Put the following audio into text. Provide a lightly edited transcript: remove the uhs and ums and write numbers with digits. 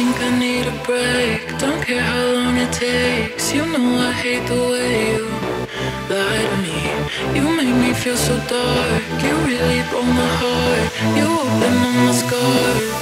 think I need a break. Don't care how long it takes. You know I hate the way you lie to me. You make me feel so dark. You really broke my heart. You open all my scars.